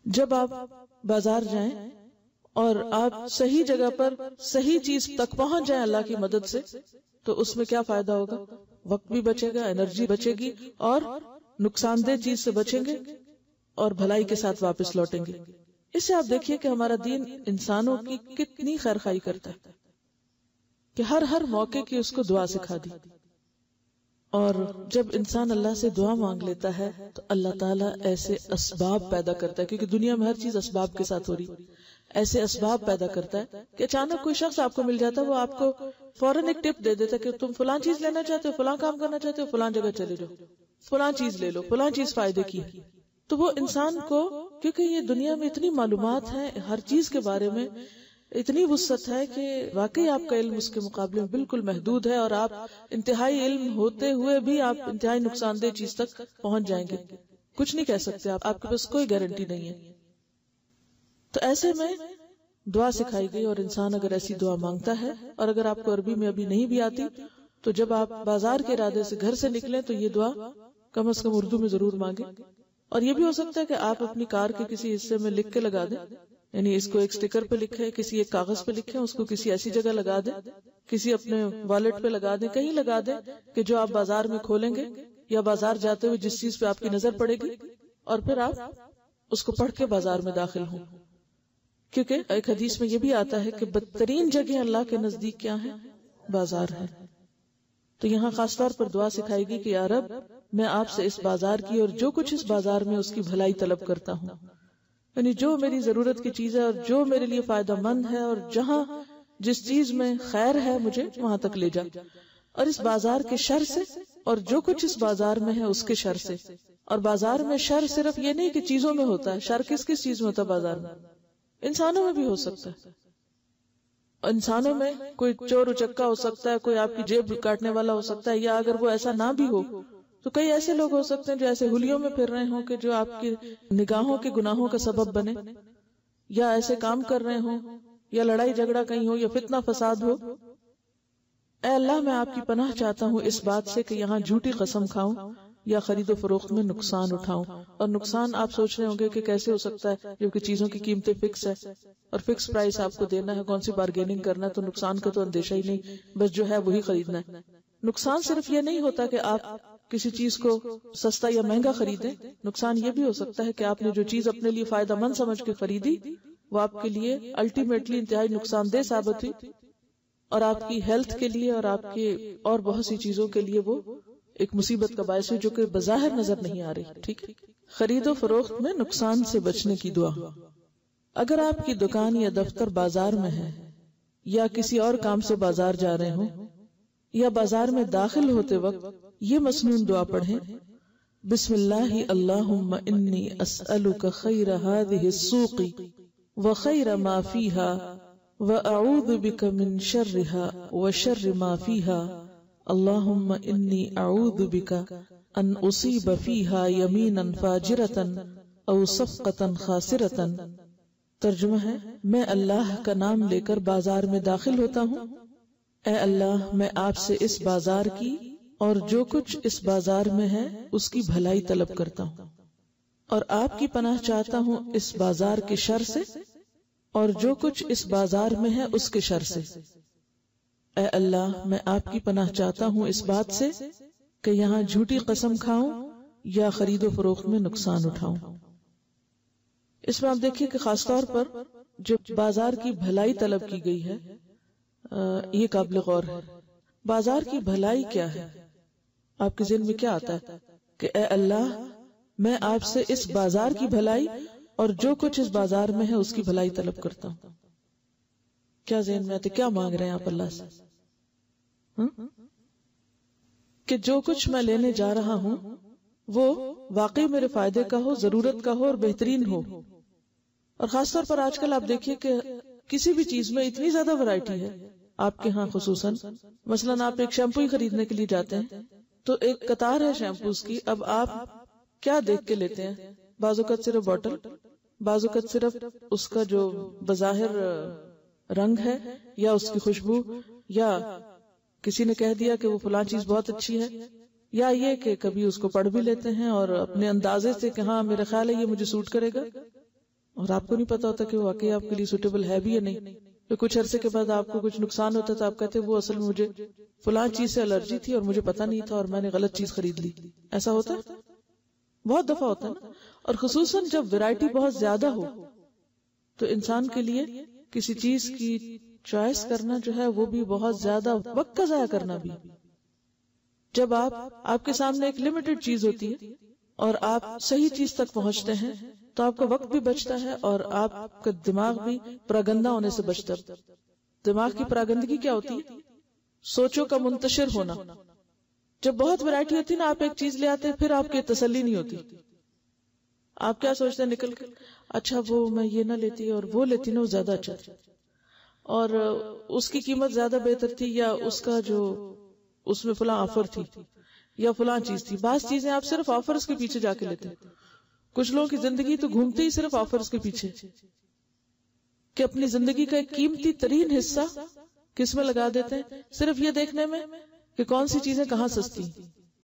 جب آپ بازار جائیں اور آپ صحیح جگہ پر صحیح چیز تک پہنچ جائیں اللہ کی مدد سے، تو اس میں کیا فائدہ ہوگا؟ وقت بھی بچے گا، انرجی بچے گی، اور نقصان دہ چیز سے بچیں گے اور بھلائی کے ساتھ واپس لوٹیں گے۔ اس سے آپ دیکھیے کہ ہمارا دین انسانوں کی کتنی خیرخواہی کرتا ہے کہ ہر موقع کی اس کو دعا سکھا دی۔ اور جب انسان اللہ سے دعا مانگ لیتا ہے تو اللہ تعالیٰ ایسے اسباب پیدا کرتا ہے، کیونکہ دنیا میں ہر چیز اسباب کے ساتھ ہو رہی، ایسے اسباب پیدا کرتا ہے کہ اچانک کوئی شخص آپ کو مل جاتا ہے، وہ آپ کو فوراً ایک ٹپ دے دیتا ہے کہ تم فلاں چیز لینا چاہتے ہو، فلاں کام کرنا چاہتے ہو، فلاں جگہ چلے جاؤ، فلاں چیز لے لو، فلاں چیز فائدے کی ہے۔ تو وہ انسان کو، کیونکہ یہ دنیا میں اتنی معلومات ہیں ہر چیز کے بارے میں، اتنی وسعت ہے کہ واقعی آپ کا علم اس کے مقابلے میں بالکل محدود ہے، اور آپ انتہائی علم ہوتے ہوئے بھی آپ انتہائی نقصان دہ چیز تک پہنچ جائیں گے، کچھ نہیں کہہ سکتے آپ کے پاس کوئی گارنٹی نہیں ہے۔ تو ایسے میں دعا سکھائی گئی، اور انسان اگر ایسی دعا مانگتا ہے، اور اگر آپ کو عربی میں ابھی نہیں بھی آتی تو جب آپ بازار کے ارادے سے گھر سے نکلیں تو یہ دعا کم از کم اردو میں ضرور مانگیں۔ اور یہ بھی ہو سکتا ہے کہ آپ اپنی کار کے کسی حصے میں لکھ کے لگا دیں، یعنی اس کو ایک سٹیکر پہ لکھیں، کسی ایک کاغذ پہ لکھیں، اس کو کسی ایسی جگہ لگا دیں، کسی اپنے والیٹ پہ لگا دیں، کہیں لگا دیں کہ جو آپ بازار میں کھولیں گے یا بازار جاتے ہوئے جس چیز پہ آپ کی نظر پڑے گی، اور پھر آپ اس کو پڑھ کے بازار میں داخل ہوں۔ کیونکہ ایک حدیث میں یہ بھی آتا ہے کہ بدترین جگہ اللہ کے نزدیک کیا ہے؟ بازار ہے۔ تو یہاں خاص طور پر دعا سکھائے گی کہ یا رب، میں آپ سے اس بازار کی اور جو کچھ اس بازار میں اس کی بھلائی طلب کرتا ہوں، یعنی جو میری ضرورت کی چیز ہے اور جو میرے لیے فائدہ مند ہے، اور جہاں جس چیز میں خیر ہے مجھے وہاں تک لے جا، اور اس بازار کے شر سے اور جو کچھ اس بازار میں ہے اس کے شر سے۔ اور بازار میں شر صرف یہ نہیں کہ چیزوں میں ہوتا ہے، شر کس کس چیز میں ہوتا ہے بازار میں؟ انسانوں میں بھی ہو سکتا ہے۔ انسانوں میں کوئی چور اچکا ہو سکتا ہے، کوئی آپ کی جیب کاٹنے والا ہو سکتا ہے، یا اگر وہ ایسا نہ بھی ہو تو کئی ایسے لوگ ہو سکتے ہیں جو ایسے ہولیوں میں پھر رہے ہوں کہ جو آپ کی نگاہوں کے گناہوں کا سبب بنے، یا ایسے کام کر رہے ہوں، یا لڑائی جھگڑا کہیں ہو، یا فتنہ فساد ہو۔ اے اللہ، میں آپ کی پناہ چاہتا ہوں اس بات سے کہ یہاں جھوٹی قسم کھاؤں یا خرید و فروخت میں نقصان اٹھاؤں۔ اور نقصان آپ سوچ رہے ہوں گے کہ کیسے ہو سکتا ہے جبکہ چیزوں کی قیمتیں فکس ہے اور فکس پرائس آپ کو دینا ہے، کون سی بارگیننگ کرنا ہے، تو نقصان کا تو اندیشہ ہی نہیں، بس جو ہے وہی خریدنا ہے۔ نقصان صرف یہ نہیں ہوتا کہ آپ کسی چیز کو سستا یا مہنگا خریدیں، نقصان یہ بھی ہو سکتا ہے کہ آپ نے جو چیز اپنے لیے فائدہ مند سمجھ کے خریدی وہ آپ کے لیے الٹیمیٹلی انتہائی نقصان دہ ثابت ہوئی، اور آپ کی ہیلتھ کے لیے اور آپ کے اور بہت سی چیزوں کے لیے وہ ایک مصیبت کا باعث ہوئی جو کہ بظاہر نظر نہیں آ رہی۔ ٹھیک ہے، خرید و فروخت میں نقصان سے بچنے کی دعا۔ اگر آپ کی دکان یا دفتر بازار میں ہے، یا کسی اور کام سے بازار جا رہے ہوں، یا بازار میں داخل ہوتے وقت یہ مسنون دعا پڑھیں: بسم اللہ اللہم انی اسألک خیر هذه السوق وخیر ما فیها واعوذ بک من شرها وشر ما فیها اللہم انی اعوذ بک ان اصیب فیها یمینا فاجرتا او صفقتا خاسرتا۔ ترجمہ ہے: میں اللہ کا نام لے کر بازار میں داخل ہوتا ہوں، اے اللہ میں آپ سے اس بازار کی اور جو کچھ اس بازار میں ہے اس کی بھلائی طلب کرتا ہوں، اور آپ کی پناہ چاہتا ہوں اس بازار کے شر سے اور جو کچھ اس بازار میں ہے اس کے شر سے۔ اے اللہ میں آپ کی پناہ چاہتا ہوں اس بات سے کہ یہاں جھوٹی قسم کھاؤں یا خرید و فروخت میں نقصان اٹھاؤں۔ اس میں آپ دیکھیے کہ خاص طور پر جو بازار کی بھلائی طلب کی گئی ہے یہ قابل غور ہے۔ بازار کی بھلائی کیا ہے؟ آپ کے ذہن میں کیا آتا ہے کہ اے اللہ میں آپ سے اس بازار کی بھلائی اور جو کچھ اس بازار میں ہے اس کی بھلائی طلب کرتا ہوں؟ کیا ذہن میں آتا ہے؟ کیا مانگ رہے ہیں آپ اللہ سے؟ کہ جو کچھ میں لینے جا رہا ہوں وہ واقعی میرے فائدے کا ہو، ضرورت کا ہو اور بہترین ہو۔ اور خاص طور پر آج کل آپ دیکھیے کہ کسی بھی چیز میں اتنی زیادہ ورائٹی ہے آپ کے ہاں خصوصاً، مثلاً آپ ایک شیمپو ہی خریدنے کے لیے جاتے ہیں تو ایک قطار ہے شیمپوز کی، اب آپ کیا دیکھ کے لیتے ہیں؟ بعض اوقات صرف بوٹل، بعض اوقات صرف اس کا جو بظاہر رنگ ہے یا اس کی خوشبو، یا کسی نے کہہ دیا کہ وہ فلاں چیز بہت اچھی ہے، یا یہ کہ کبھی اس کو پڑھ بھی لیتے ہیں اور اپنے اندازے سے کہ ہاں میرا خیال ہے یہ مجھے سوٹ کرے گا، اور آپ کو نہیں پتا ہوتا کہ وہ واقعی آپ کے لیے سوٹیبل ہے بھی یا نہیں. پھر کچھ عرصے کے بعد آپ کو کچھ نقصان ہوتا تو آپ کہتے وہ اصل میں مجھے فلاں چیز سے الرجی تھی اور مجھے پتا نہیں تھا اور میں نے غلط چیز خرید لی. ایسا ہوتا ہے بہت دفعہ ہوتا ہے نا. اور خصوصاً جب ویرائٹی بہت زیادہ ہو تو انسان کے لیے کسی چیز کی چوائس کرنا جو ہے وہ بھی بہت زیادہ وقت کا ضائع کرنا بھی. جب آپ کے سامنے ایک لمیٹڈ چیز ہوتی ہے اور آپ صحیح چیز تک پہنچتے ہیں تو آپ کا وقت بھی بچتا ہے اور آپ کا دماغ بھی پراگندہ ہونے سے بچتا ہے. دماغ کی پراگندگی کیا ہوتی ہے؟ سوچوں کا منتشر ہونا. جب بہت ویرائٹی ہوتی ہے نا، آپ ایک چیز لے آتے پھر آپ کی تسلی نہیں ہوتی. آپ کیا سوچتے ہیں نکل کر، اچھا وہ میں یہ نہ لیتی اور وہ لیتی نا وہ زیادہ اچھا تھا اور اس کی قیمت زیادہ بہتر تھی، یا اس کا جو اس میں فلاں آفر تھی یا فلاں چیز تھی. بعض چیزیں آپ صرف آفرز کے پیچھے جا کے لیتے ہیں. کچھ لوگوں کی زندگی تو گھومتے ہی صرف آفرز کے پیچھے کہ اپنی زندگی کا ایک قیمتی ترین حصہ کس میں لگا دیتے ہیں؟ صرف یہ دیکھنے میں کہ کون سی چیزیں کہاں سستی ہیں.